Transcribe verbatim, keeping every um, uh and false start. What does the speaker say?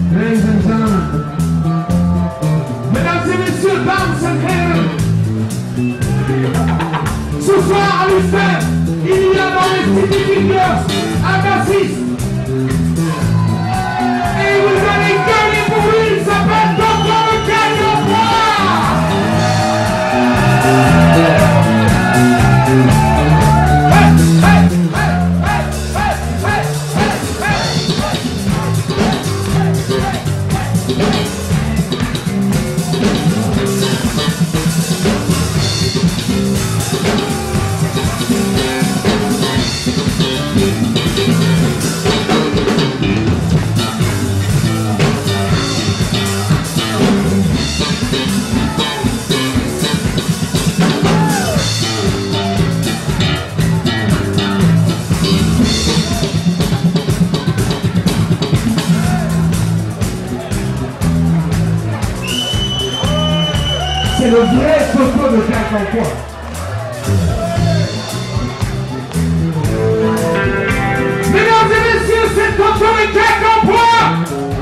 Ladies and gentlemen, mesdames et messieurs, dames et messieurs, ce soir à l'U C, il y a dans les City Fingers un bassiste. Et vous allez gagner pour lui, il s'appelle Tonton Le Caillou. C'est le vrai Tonton de Quincampoix. Mesdames et messieurs, c'est Tonton de Quincampoix.